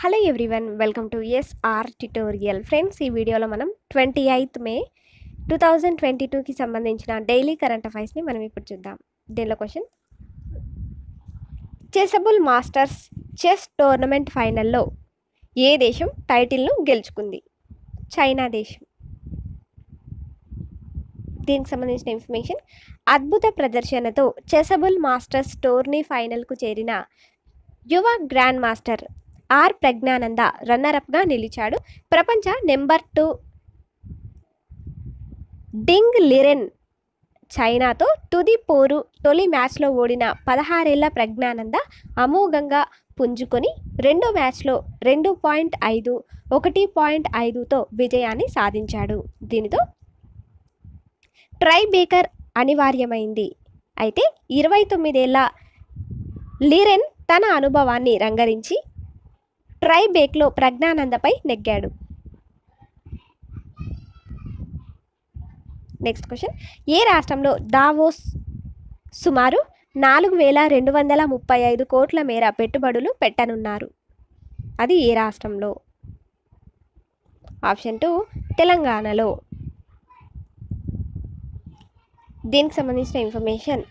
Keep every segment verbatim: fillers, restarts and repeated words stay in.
Hello everyone, welcome to SR tutorial. Friends, ఈ వీడియోలో మనం twenty eighth May two thousand twenty టూకి సంబంధించిన డైలీ కరెంట్ అఫైర్స్ని మనం ఇప్పుడు చూద్దాం. దీనిలో question: Chessable masters chess tournament ఫైనల్లో ఏ దేశం టైటిల్ను గెలుచుకుంది? చైనా దేశం. దీనికి సంబంధించిన ఇన్ఫర్మేషన్: అద్భుత ప్రదర్శనతో చెసబుల్ మాస్టర్స్ టోర్నీ ఫైనల్కు చేరిన యువ గ్రాండ్ మాస్టర్ ఆర్ ప్రజ్ఞానంద రన్నరప్గా నిలిచాడు. ప్రపంచ నెంబర్ టూ డింగ్ లిరెన్ చైనాతో తుది పోరు తొలి మ్యాచ్లో ఓడిన పదహారేళ్ల ప్రజ్ఞానంద అమోఘంగా పుంజుకొని రెండో మ్యాచ్లో రెండు పాయింట్ ఐదు ఒకటి పాయింట్ ఐదుతో విజయాన్ని సాధించాడు. దీనితో ట్రై బేకర్ అనివార్యమైంది. అయితే ఇరవై తొమ్మిదేళ్ల లిరెన్ తన అనుభవాన్ని రంగరించి ట్రై బేక్లో ప్రజ్ఞానందపై నెగ్గాడు. నెక్స్ట్ క్వశ్చన్: ఏ రాష్ట్రంలో దావోస్ సుమారు నాలుగు వేల రెండు వందల ముప్పై ఐదు కోట్ల మేర పెట్టుబడులు పెట్టనున్నారు? అది ఏ రాష్ట్రంలో? ఆప్షన్ టూ తెలంగాణలో. దీనికి సంబంధించిన ఇన్ఫర్మేషన్: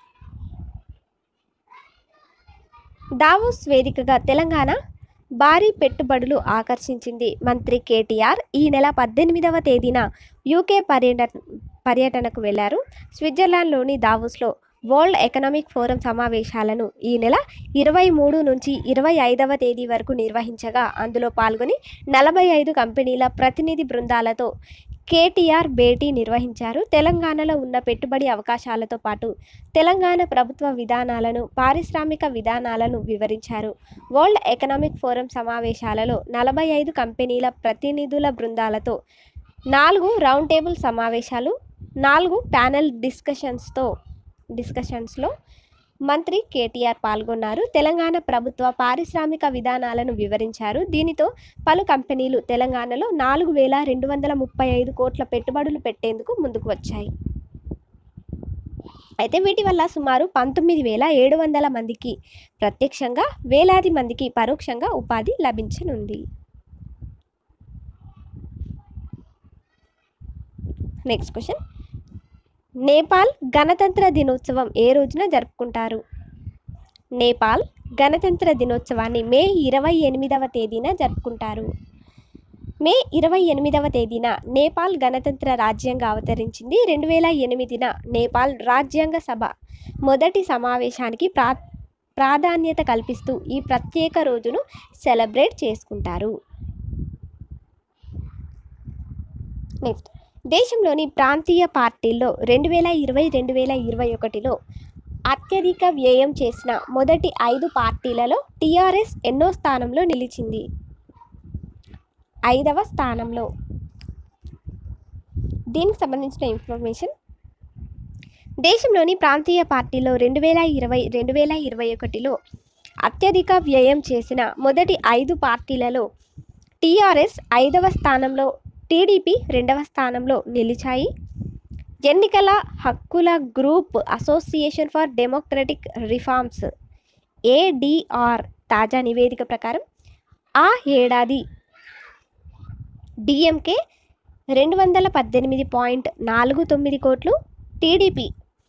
దావోస్ వేదికగా తెలంగాణ భారీ పెట్టుబడులు ఆకర్షించింది. మంత్రి కేటీఆర్ ఈ నెల పద్దెనిమిదవ తేదీన యూకే పర్యటన పర్యటనకు వెళ్లారు. స్విట్జర్లాండ్లోని దావోస్లో వరల్డ్ ఎకనామిక్ ఫోరం సమావేశాలను ఈ నెల ఇరవై మూడు నుంచి ఇరవై ఐదవ తేదీ వరకు నిర్వహించగా అందులో పాల్గొని నలభై ఐదు కంపెనీల ప్రతినిధి బృందాలతో కేటీఆర్ భేటీ నిర్వహించారు. తెలంగాణలో ఉన్న పెట్టుబడి అవకాశాలతో పాటు తెలంగాణ ప్రభుత్వ విధానాలను, పారిశ్రామిక విధానాలను వివరించారు. వరల్డ్ ఎకనామిక్ ఫోరం సమావేశాలలో నలభై ఐదు కంపెనీల ప్రతినిధుల బృందాలతో నాలుగు రౌండ్ టేబుల్ సమావేశాలు, నాలుగు ప్యానెల్ డిస్కషన్స్తో డిస్కషన్స్లో మంత్రి కేటీఆర్ పాల్గొన్నారు. తెలంగాణ ప్రభుత్వ పారిశ్రామిక విధానాలను వివరించారు. దీనితో పలు కంపెనీలు తెలంగాణలో నాలుగు వేల రెండు వందల ముప్పై ఐదు కోట్ల పెట్టుబడులు పెట్టేందుకు ముందుకు వచ్చాయి. అయితే వీటి వల్ల సుమారు పంతొమ్మిది వేల ఏడు వందల మందికి ప్రత్యక్షంగా, వేలాది మందికి పరోక్షంగా ఉపాధి లభించనుంది. నెక్స్ట్ క్వశ్చన్: నేపాల్ గణతంత్ర దినోత్సవం ఏ రోజున జరుపుకుంటారు? నేపాల్ గణతంత్ర దినోత్సవాన్ని మే ఇరవై ఎనిమిదవ తేదీన జరుపుకుంటారు. మే ఇరవై ఎనిమిదవ తేదీన నేపాల్ గణతంత్ర రాజ్యంగా అవతరించింది. రెండు వేల ఎనిమిదిన నేపాల్ రాజ్యాంగ సభ మొదటి సమావేశానికి ప్రా ప్రాధాన్యత కల్పిస్తూ ఈ ప్రత్యేక రోజును సెలబ్రేట్ చేసుకుంటారు. నెక్స్ట్: దేశంలోని ప్రాంతీయ పార్టీల్లో రెండు వేల ఇరవై రెండు వేల ఇరవై ఒకటిలో అత్యధిక వ్యయం చేసిన మొదటి ఐదు పార్టీలలో టీఆర్ఎస్ ఎన్నో స్థానంలో నిలిచింది? ఐదవ స్థానంలో. దీనికి సంబంధించిన ఇన్ఫర్మేషన్: దేశంలోని ప్రాంతీయ పార్టీలో రెండు వేల ఇరవై రెండు వేల ఇరవై ఒకటిలో అత్యధిక వ్యయం చేసిన మొదటి ఐదు పార్టీలలో టీఆర్ఎస్ ఐదవ స్థానంలో, టీడీపీ రెండవ స్థానంలో నిలిచాయి. ఎన్నికల హక్కుల group Association for Democratic Reforms ADR తాజా నివేదిక ప్రకారం ఆ ఏడాది డిఎంకే రెండు వందల పద్దెనిమిది పాయింట్ నాలుగు తొమ్మిది కోట్లు, టీడీపీ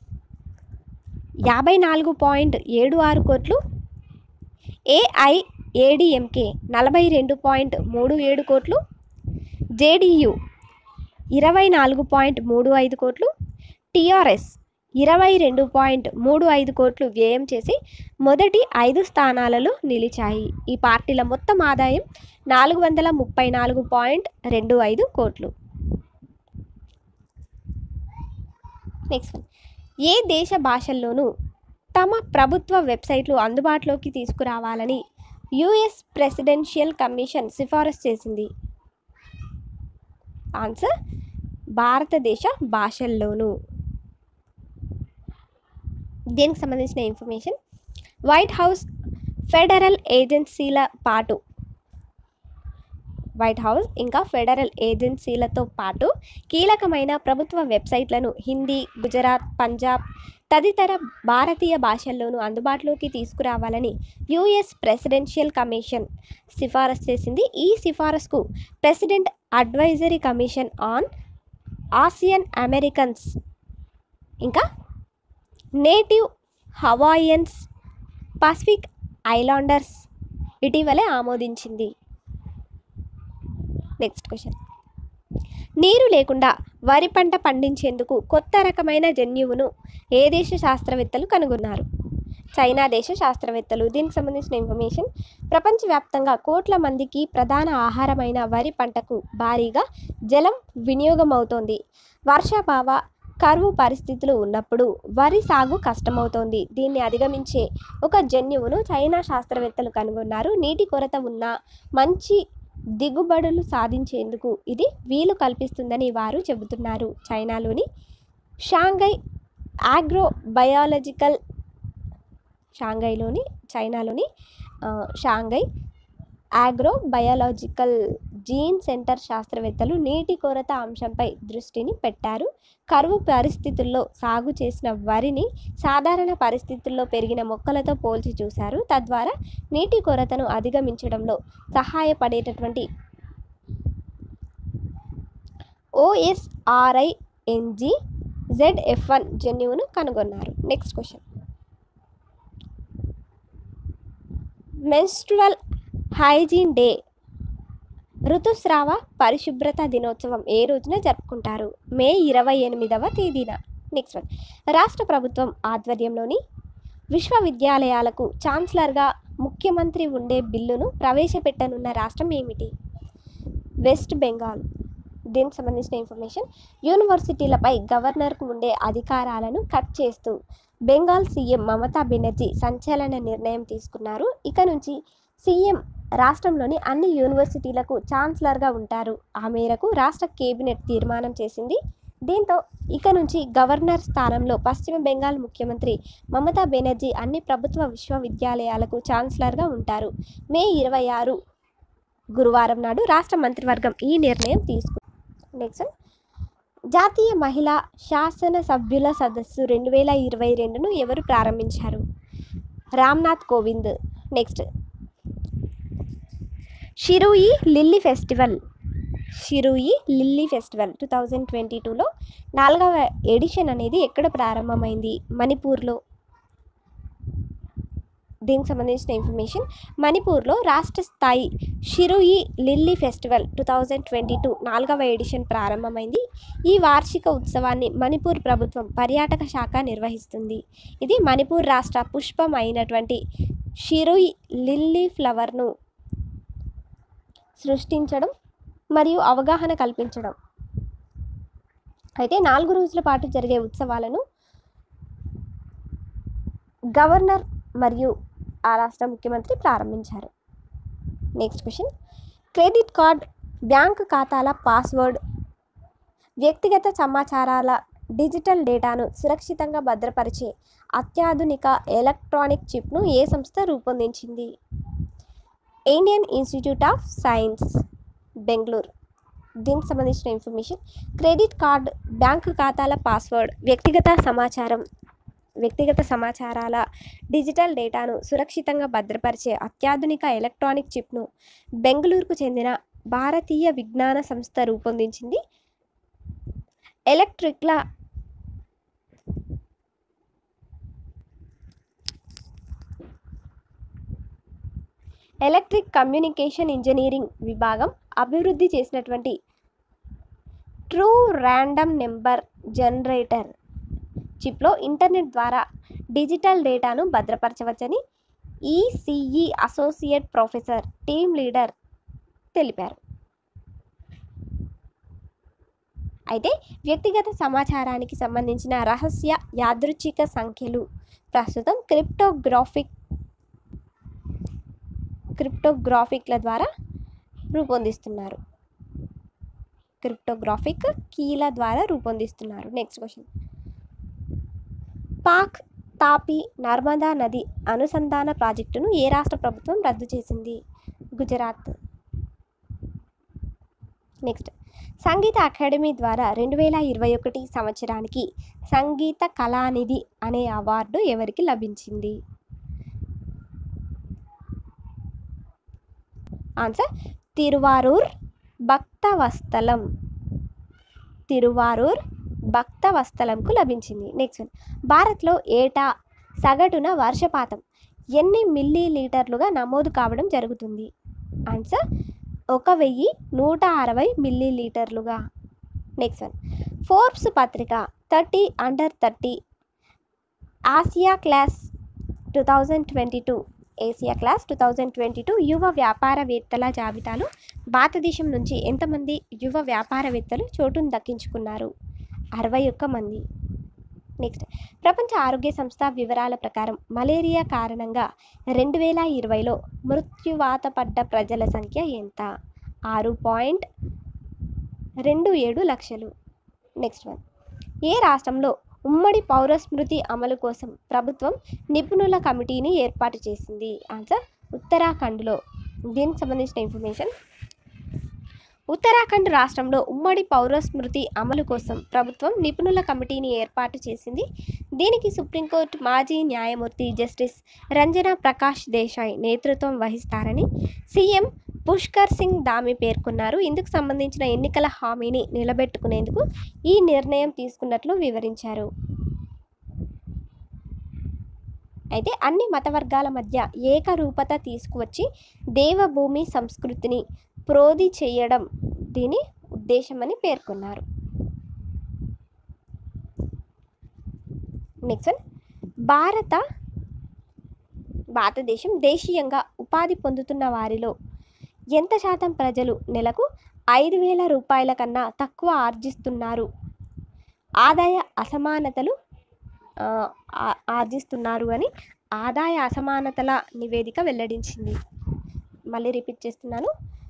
యాభై నాలుగు పాయింట్ ఏడు ఆరు కోట్లు, ఏఐఏడిఎంకే నలభై రెండు పాయింట్ మూడు ఏడు కోట్లు, జేడీయూ ఇరవై నాలుగు పాయింట్ మూడు ఐదు కోట్లు, టీఆర్ఎస్ ఇరవై రెండు పాయింట్ మూడు ఐదు కోట్లు వ్యయం చేసి మొదటి ఐదు స్థానాలలో నిలిచాయి. ఈ పార్టీల మొత్తం ఆదాయం నాలుగు వందల ముప్పై నాలుగు పాయింట్ రెండు ఐదు కోట్లు. నెక్స్ట్: ఏ దేశ భాషల్లోనూ తమ ప్రభుత్వ వెబ్సైట్లు అందుబాటులోకి తీసుకురావాలని యుఎస్ ప్రెసిడెన్షియల్ కమిషన్ సిఫారసు చేసింది? ఆన్సర్: భారతదేశ భాషల్లోనూ. దీనికి సంబంధించిన ఇన్ఫర్మేషన్: వైట్ హౌస్ ఫెడరల్ ఏజెన్సీల పాటు వైట్ హౌస్ ఇంకా ఫెడరల్ ఏజెన్సీలతో పాటు కీలకమైన ప్రభుత్వ వెబ్సైట్లను హిందీ, గుజరాత్, పంజాబ్ తదితర భారతీయ భాషల్లోనూ అందుబాటులోకి తీసుకురావాలని యుఎస్ ప్రెసిడెన్షియల్ కమిషన్ సిఫారసు చేసింది. ఈ సిఫారసుకు President Advisory Commission on Asian Americans ఇంకా నేటివ్ హవాయియన్స్ పసిఫిక్ ఐలాండర్స్ ఇటీవలే ఆమోదించింది. నెక్స్ట్ క్వశ్చన్, నీరు లేకుండా వరి పంట పండించేందుకు కొత్త రకమైన జన్యువును ఏ దేశ శాస్త్రవేత్తలు కనుగొన్నారు? చైనా దేశ శాస్త్రవేత్తలు. దీనికి సంబంధించిన ఇన్ఫర్మేషన్, ప్రపంచవ్యాప్తంగా కోట్ల మందికి ప్రధాన ఆహారమైన వరి పంటకు భారీగా జలం వినియోగం అవుతోంది. వర్షాభావ కరువు పరిస్థితులు ఉన్నప్పుడు వరి సాగు కష్టమవుతోంది. దీన్ని అధిగమించే ఒక జన్యువును చైనా శాస్త్రవేత్తలు కనుగొన్నారు. నీటి కొరత ఉన్న మంచి దిగుబడులు సాధించేందుకు ఇది వీలు కల్పిస్తుందని వారు చెబుతున్నారు. చైనాలోని షాంఘై ఆగ్రో బయాలజికల్ షాంఘైలోని చైనాలోని Shanghai Agro Biological Gene Centre శాస్త్రవేత్తలు నీటి కొరత అంశంపై దృష్టిని పెట్టారు. కరువు పరిస్థితుల్లో సాగు చేసిన వరిని సాధారణ పరిస్థితుల్లో పెరిగిన మొక్కలతో పోల్చి చూశారు. తద్వారా నీటి కొరతను అధిగమించడంలో సహాయపడేటటువంటి ఓఎస్ఆర్ఐఎన్జి జెడ్ఎఫ్ వన్ జన్యువును కనుగొన్నారు. Next question, menstrual hygiene day ఋతుస్రావ పరిశుభ్రత దినోత్సవం ఏ రోజున జరుపుకుంటారు? మే ఇరవై ఎనిమిదవ తేదీన. నెక్స్ట్ వన్, రాష్ట్ర ప్రభుత్వం ఆధ్వర్యంలోని విశ్వవిద్యాలయాలకు ఛాన్సలర్గా ముఖ్యమంత్రి ఉండే బిల్లును ప్రవేశపెట్టనున్న రాష్ట్రం ఏమిటి? వెస్ట్ బెంగాల్. దీనికి సంబంధించిన ఇన్ఫర్మేషన్, యూనివర్సిటీలపై గవర్నర్కు ఉండే అధికారాలను కట్ చేస్తూ బెంగాల్ సీఎం మమతా బెనర్జీ సంచలన నిర్ణయం తీసుకున్నారు. ఇక నుంచి సీఎం రాష్ట్రంలోని అన్ని యూనివర్సిటీలకు ఛాన్సలర్గా ఉంటారు. ఆ మేరకు రాష్ట్ర కేబినెట్ తీర్మానం చేసింది. దీంతో ఇక నుంచి గవర్నర్ స్థానంలో పశ్చిమ బెంగాల్ ముఖ్యమంత్రి మమతా బెనర్జీ అన్ని ప్రభుత్వ విశ్వవిద్యాలయాలకు ఛాన్సలర్గా ఉంటారు. మే ఇరవై ఆరు గురువారం నాడు రాష్ట్ర మంత్రివర్గం ఈ నిర్ణయం తీసుకుంది. నెక్స్ట్, జాతీయ మహిళా శాసన సభ్యుల సదస్సు రెండు వేల ఇరవై రెండును ఎవరు ప్రారంభించారు? Ramnath Kovind. Next, Shirui lily festival Shirui lily festival two thousand twenty టూలో నాలుగవ ఎడిషన్ అనేది ఎక్కడ ప్రారంభమైంది? మణిపూర్లో. దీనికి సంబంధించిన ఇన్ఫర్మేషన్, మణిపూర్లో రాష్ట్ర స్థాయి Shirui lily festival two thousand twenty two నాలుగవ ఎడిషన్ ప్రారంభమైంది. ఈ వార్షిక ఉత్సవాన్ని మణిపూర్ ప్రభుత్వం పర్యాటక శాఖ నిర్వహిస్తుంది. ఇది మణిపూర్ రాష్ట్ర పుష్పం అయినటువంటి షిరూయి లిల్లీ ఫ్లవర్ను సృష్టించడం మరియు అవగాహన కల్పించడం. అయితే నాలుగు రోజుల పాటు జరిగే ఉత్సవాలను గవర్నర్ మరియు ఆ రాష్ట్ర ముఖ్యమంత్రి ప్రారంభించారు. Next question, credit card bank ఖాతాల పాస్వర్డ్ వ్యక్తిగత సమాచారాల డిజిటల్ డేటాను సురక్షితంగా భద్రపరిచే అత్యాధునిక ఎలక్ట్రానిక్ చిప్ను ఏ సంస్థ రూపొందించింది? Indian Institute of Science Bengaluru. దీనికి సంబంధించిన ఇన్ఫర్మేషన్, క్రెడిట్ కార్డ్ బ్యాంకు ఖాతాల పాస్వర్డ్ వ్యక్తిగత సమాచారం వ్యక్తిగత సమాచారాల డిజిటల్ డేటాను సురక్షితంగా భద్రపరిచే అత్యాధునిక ఎలక్ట్రానిక్ చిప్ను బెంగళూరుకు చెందిన భారతీయ విజ్ఞాన సంస్థ రూపొందించింది. ఎలక్ట్రిక్ల ఎలక్ట్రిక్ కమ్యూనికేషన్ ఇంజనీరింగ్ విభాగం అభివృద్ధి చేసినటువంటి ట్రూ ర్యాండమ్ నెంబర్ జనరేటర్ చిప్లో ఇంటర్నెట్ ద్వారా డిజిటల్ డేటాను భద్రపరచవచ్చని ECE associate professor team leader తెలిపారు. అయితే వ్యక్తిగత సమాచారానికి సంబంధించిన రహస్య యాదృచ్ఛిక సంఖ్యలు ప్రస్తుతం క్రిప్టోగ్రాఫిక్ క్రిప్టోగ్రాఫిక్ల ద్వారా రూపొందిస్తున్నారు క్రిప్టోగ్రాఫిక్ కీల ద్వారా రూపొందిస్తున్నారు. నెక్స్ట్ క్వశ్చన్, పాక్ తాపీ నర్మదా నది అనుసంధాన ప్రాజెక్టును ఏ రాష్ట్ర ప్రభుత్వం రద్దు చేసింది? గుజరాత్. నెక్స్ట్, సంగీత అకాడమీ ద్వారా రెండు వేల ఇరవై ఒకటి సంవత్సరానికి సంగీత కళానిధి అనే అవార్డు ఎవరికి లభించింది? ఆన్సర్ తిరువారూర్ భక్తవత్సలం. తిరువారూర్ భక్తవత్సలంకు లభించింది. నెక్స్ట్ వన్, భారత్లో ఏటా సగటున వర్షపాతం ఎన్ని మిల్లీ లీటర్లుగా నమోదు కావడం జరుగుతుంది? ఆన్సర్ ఒక వెయ్యి నూట అరవై మిల్లీ లీటర్లుగా. నెక్స్ట్ వన్, ఫోర్బ్స్ పత్రిక thirty under thirty Asia class two thousand twenty two Asia class two thousand twenty two యువ వ్యాపారవేత్తల జాబితాలో భారతదేశం నుంచి ఎంతమంది యువ వ్యాపారవేత్తలు చోటును దక్కించుకున్నారు? అరవై ఒక్క మంది. నెక్స్ట్, ప్రపంచ ఆరోగ్య సంస్థ వివరాల ప్రకారం మలేరియా కారణంగా రెండు వేల ఇరవైలో మృత్యువాత పడ్డ ప్రజల సంఖ్య ఎంత? ఆరు పాయింట్ రెండు ఏడు లక్షలు. నెక్స్ట్ వన్, ఏ రాష్ట్రంలో ఉమ్మడి పౌర స్మృతి అమలు కోసం ప్రభుత్వం నిపుణుల కమిటీని ఏర్పాటు చేసింది? ఆన్సర్ ఉత్తరాఖండ్లో. దీనికి సంబంధించిన ఇన్ఫర్మేషన్, ఉత్తరాఖండ్ రాష్ట్రంలో ఉమ్మడి పౌర స్మృతి అమలు కోసం ప్రభుత్వం నిపుణుల కమిటీని ఏర్పాటు చేసింది. దీనికి సుప్రీంకోర్టు మాజీ న్యాయమూర్తి జస్టిస్ రంజనా ప్రకాష్ దేశాయ్ నేతృత్వం వహిస్తారని సీఎం పుష్కర్ సింగ్ ధామి పేర్కొన్నారు. ఇందుకు సంబంధించిన ఎన్నికల హామీని నిలబెట్టుకునేందుకు ఈ నిర్ణయం తీసుకున్నట్లు వివరించారు. అయితే అన్ని మత వర్గాల మధ్య ఏకరూపత తీసుకువచ్చి దేవభూమి సంస్కృతిని ప్రోధి చేయడం దీని ఉద్దేశమని పేర్కొన్నారు. నెక్స్ట్ వన్, భారత భారతదేశం దేశీయంగా ఉపాధి పొందుతున్న వారిలో ఎంత శాతం ప్రజలు నెలకు ఐదు వేల రూపాయల కన్నా తక్కువ ఆర్జిస్తున్నారు? ఆదాయ అసమానతలు ఆర్జిస్తున్నారు అని ఆదాయ అసమానతల నివేదిక వెల్లడించింది. మళ్ళీ రిపీట్ చేస్తున్నాను,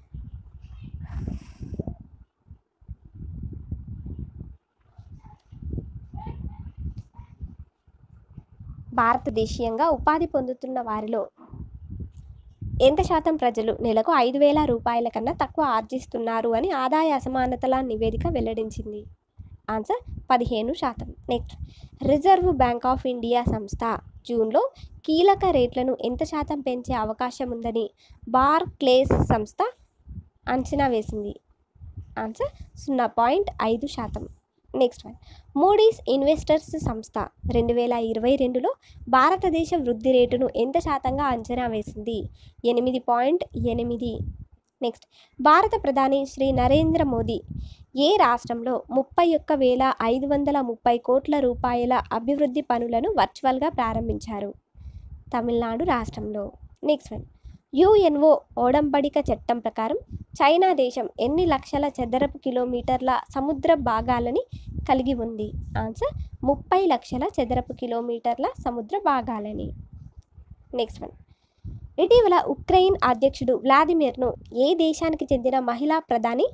భారతదేశీయంగా ఉపాధి పొందుతున్న వారిలో ఎంత శాతం ప్రజలు నెలకు ఐదు వేల రూపాయల కన్నా తక్కువ ఆర్జిస్తున్నారు అని ఆదాయ అసమానతల నివేదిక వెల్లడించింది. ఆన్సర్ పదిహేను శాతం. Next, Reserve Bank of India సంస్థ జూన్లో కీలక రేట్లను ఎంత శాతం పెంచే అవకాశం ఉందని బార్క్లేస్ సంస్థ అంచనా వేసింది? ఆన్సర్ సున్నా పాయింట్ ఐదు శాతం. నెక్స్ట్ వన్, మూడీస్ ఇన్వెస్టర్స్ సంస్థ రెండు వేల ఇరవై రెండులో భారతదేశ వృద్ధి రేటును ఎంత శాతంగా అంచనా వేసింది? ఎనిమిది పాయింట్ ఎనిమిది. నెక్స్ట్, భారత ప్రధాని శ్రీ నరేంద్ర మోదీ ఏ రాష్ట్రంలో ముప్పై ఒక్క వేల ఐదు వందల ముప్పై కోట్ల రూపాయల అభివృద్ధి పనులను వర్చువల్గా ప్రారంభించారు? తమిళనాడు రాష్ట్రంలో. నెక్స్ట్ వన్, యుఎన్ఓ ఓడంబడిక చట్టం ప్రకారం చైనా దేశం ఎన్ని లక్షల చదరపు కిలోమీటర్ల సముద్ర భాగాలని కలిగి ఉంది? ఆన్సర్ ముప్పై లక్షల చదరపు కిలోమీటర్ల సముద్ర భాగాలని. నెక్స్ట్ వన్, ఇటీవల ఉక్రెయిన్ అధ్యక్షుడు వ్లాదిమిర్ను ఏ దేశానికి చెందిన మహిళా ప్రధాని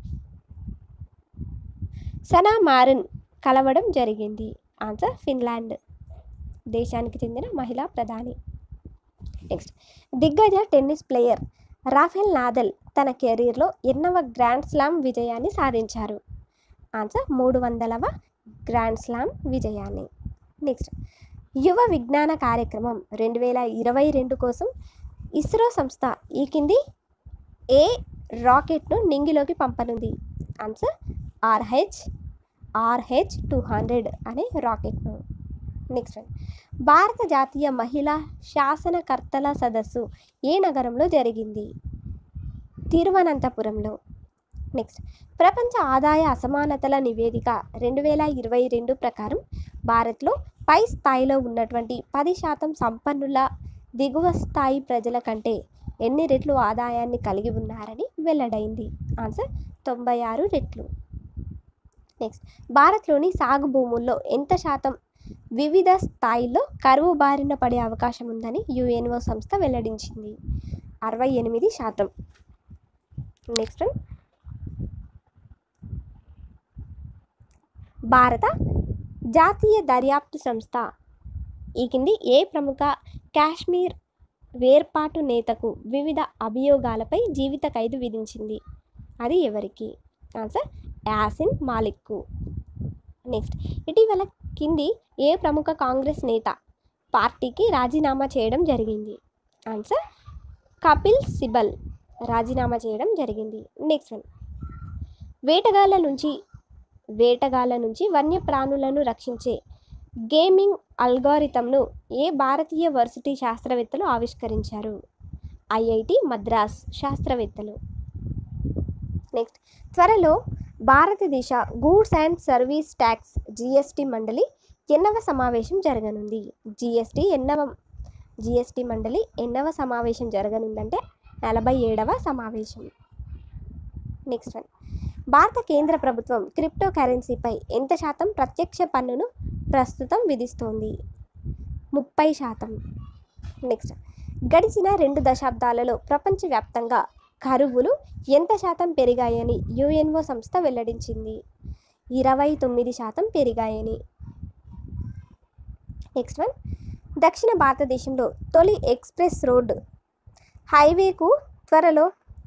సనా మారిన్ కలవడం జరిగింది? ఆన్సర్ ఫిన్లాండ్ దేశానికి చెందిన మహిళా ప్రధాని. నెక్స్ట్, దిగ్గజ టెన్నిస్ ప్లేయర్ రాఫెల్ నాదల్ తన కెరీర్లో ఎన్నవ గ్రాండ్ స్లామ్ విజయాన్ని సాధించారు? ఆన్సర్ మూడు వందలవ గ్రాండ్ స్లామ్ విజయాన్ని. నెక్స్ట్, యువ విజ్ఞాన కార్యక్రమం రెండు వేల ఇరవై రెండు కోసం ఇస్రో సంస్థ ఈ కింది ఏ రాకెట్ను నింగిలోకి పంపనుంది? Answer RH RH two hundred అనే రాకెట్ను. నెక్స్ట్ వన్, భారత జాతీయ మహిళా శాసనకర్తల సదస్సు ఏ నగరంలో జరిగింది? తిరువనంతపురంలో. నెక్స్ట్, ప్రపంచ ఆదాయ అసమానతల నివేదిక రెండు వేల ఇరవై రెండు ప్రకారం భారత్లో పై స్థాయిలో ఉన్నటువంటి పది శాతం సంపన్నుల దిగువ స్థాయి ప్రజల కంటే ఎన్ని రెట్లు ఆదాయాన్ని కలిగి ఉన్నారని వెల్లడైంది? ఆన్సర్ తొంభై ఆరు రెట్లు. నెక్స్ట్, భారత్లోని సాగు భూముల్లో ఎంత శాతం వివిధ స్థాయిల్లో కరువు బారిన పడే అవకాశం ఉందని యుఎన్ఓ సంస్థ వెల్లడించింది? అరవై ఎనిమిది శాతం. నెక్స్ట్, భారత జాతీయ దర్యాప్తు సంస్థ ఈ కింది ఏ ప్రముఖ కాశ్మీర్ వేర్పాటు నేతకు వివిధ అభియోగాలపై జీవిత ఖైదు విధించింది? అది ఎవరికి? ఆన్సర్ యాసిన్ మాలిక్. నెక్స్ట్, ఇటీవల కింది ఏ ప్రముఖ కాంగ్రెస్ నేత పార్టీకి రాజీనామా చేయడం జరిగింది? ఆన్సర్ కపిల్ సిబల్ రాజీనామా చేయడం జరిగింది. నెక్స్ట్ వన్, వేటగాళ్ళ నుంచి వేటగాళ్ళ నుంచి వన్యప్రాణులను రక్షించే గేమింగ్ అల్గారిథంను ఏ భారతీయ వర్సిటీ శాస్త్రవేత్తలు ఆవిష్కరించారు? ఐఐటి మద్రాస్ శాస్త్రవేత్తలు. నెక్స్ట్, త్వరలో భారతదేశ goods and service tax GST మండలి ఎన్నవ సమావేశం జరగనుంది? జిఎస్టి ఎన్నవ జిఎస్టి మండలి ఎన్నవ సమావేశం జరగనుందంటే నలభై ఏడవ సమావేశం. నెక్స్ట్ వన్, భారత కేంద్ర ప్రభుత్వం క్రిప్టో కరెన్సీపై ఎంత శాతం ప్రత్యక్ష పన్నును ప్రస్తుతం విధిస్తోంది? ముప్పై శాతం. నెక్స్ట్, గడిచిన రెండు దశాబ్దాలలో ప్రపంచవ్యాప్తంగా కరువులు ఎంత శాతం పెరిగాయని యుఎన్ఓ సంస్థ వెల్లడించింది? ఇరవై తొమ్మిది శాతం పెరిగాయని. నెక్స్ట్ వన్, దక్షిణ భారతదేశంలో తొలి ఎక్స్ప్రెస్ రోడ్ హైవేకు త్వరలో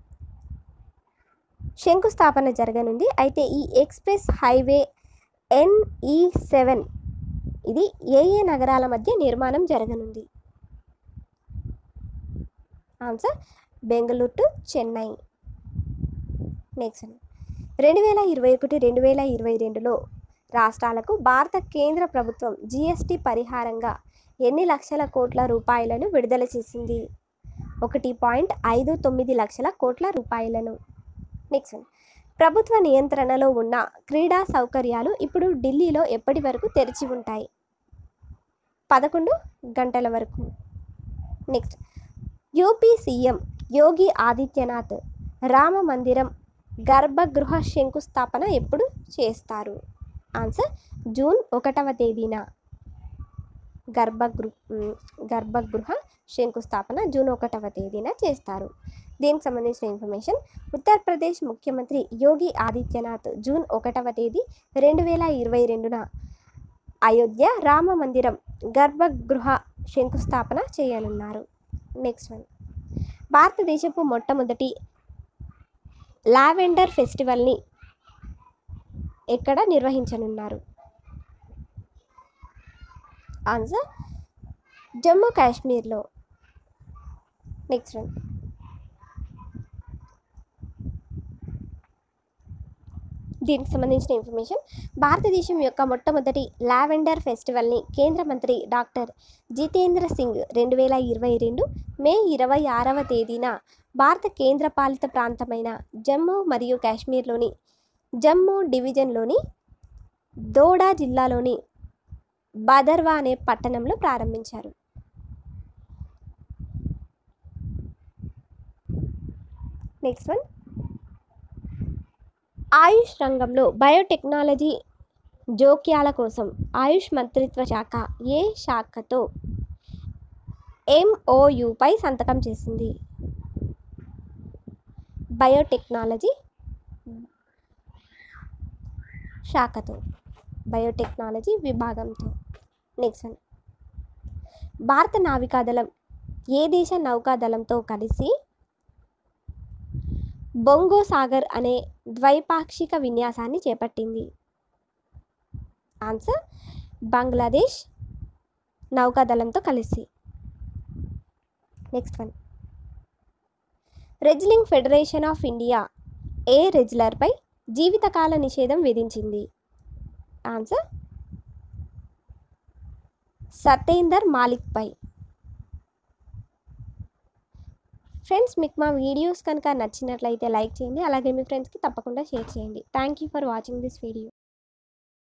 శంకుస్థాపన జరగనుంది. అయితే ఈ ఎక్స్ప్రెస్ హైవే ఎన్ఈ సెవెన్ ఇది ఏ ఏ నగరాల మధ్య నిర్మాణం జరగనుంది? Answer Bengaluru to Chennai. Next, రెండు వేల ఇరవై ఒకటి రెండు వేల ఇరవై రెండులో రాష్ట్రాలకు భారత కేంద్ర ప్రభుత్వం జిఎస్టి పరిహారంగా ఎన్ని లక్షల కోట్ల రూపాయలను విడుదల చేసింది? ఒకటి పాయింట్ ఐదు తొమ్మిది లక్షల కోట్ల రూపాయలను. నెక్స్ట్, ప్రభుత్వ నియంత్రణలో ఉన్న క్రీడా సౌకర్యాలు ఇప్పుడు ఢిల్లీలో ఎప్పటి వరకు తెరిచి ఉంటాయి? పదకొండు గంటల వరకు. Next, UP CM Yogi Adityanath Rama మందిరం గర్భగృహ శంకుస్థాపన ఎప్పుడు చేస్తారు? ఆన్సర్ జూన్ ఒకటవ తేదీన గర్భగృహ గర్భగృహ శంకుస్థాపన జూన్ ఒకటవ తేదీన చేస్తారు. దీనికి సంబంధించిన ఇన్ఫర్మేషన్, ఉత్తరప్రదేశ్ ముఖ్యమంత్రి యోగి ఆదిత్యనాథ్ జూన్ ఒకటవ తేదీ రెండు వేల ఇరవై రెండున అయోధ్య రామ మందిరం గర్భగృహ శంకుస్థాపన చేయనున్నారు. నెక్స్ట్ వన్, భారతదేశపు మొట్టమొదటి లావెండర్ ఫెస్టివల్ని ఎక్కడ నిర్వహించనున్నారు? ఆన్సర్ జమ్మూ కాశ్మీర్లో. నెక్స్ట్ వన్, దీనికి సంబంధించిన ఇన్ఫర్మేషన్, భారతదేశం యొక్క మొట్టమొదటి లావెండర్ ఫెస్టివల్ని కేంద్ర మంత్రి డాక్టర్ జితేంద్ర సింగ్ రెండు వేల ఇరవై రెండు మే ఇరవై ఆరవ తేదీన భారత కేంద్రపాలిత ప్రాంతమైన జమ్మూ మరియు కాశ్మీర్లోని జమ్మూ డివిజన్లోని దోడా జిల్లాలోని బదర్వా అనే పట్టణంలో ప్రారంభించారు. నెక్స్ట్ వన్, ఆయుష్ రంగంలో బయోటెక్నాలజీ జోక్యాల కోసం ఆయుష్ మంత్రిత్వ శాఖ ఏ శాఖతో ఎంఓయుపై సంతకం చేసింది? బయోటెక్నాలజీ శాఖతో, బయోటెక్నాలజీ విభాగంతో. నెక్స్ట్ వన్, భారత నావికాదళం ఏ దేశ నౌకాదళంతో కలిసి బొంగో సాగర్ అనే ద్వైపాక్షిక విన్యాసాన్ని చేపట్టింది? ఆన్సర్ బంగ్లాదేశ్ నౌకాదళంతో కలిసి. Next one, Wrestling Federation of India ఏ రెజ్లర్పై జీవితకాల నిషేధం విధించింది? ఆన్సర్ సతేందర్ మాలిక్పై. ఫ్రెండ్స్, మీకు మా వీడియోస్ కనుక నచ్చినట్లయితే లైక్ చేయండి, అలాగే మీ ఫ్రెండ్స్కి తప్పకుండా షేర్ చేయండి. Thank you for watching this video.